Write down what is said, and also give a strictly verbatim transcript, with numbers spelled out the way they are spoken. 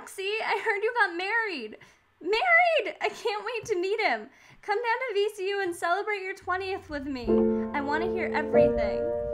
Roxy, I heard you got married. Married! I can't wait to meet him. Come down to V C U and celebrate your twentieth with me. I want to hear everything.